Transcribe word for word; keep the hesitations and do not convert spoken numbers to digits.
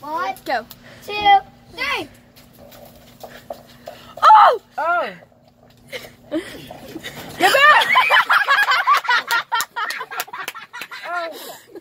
One, Go. two, three. Oh! Oh. Get back! Oh.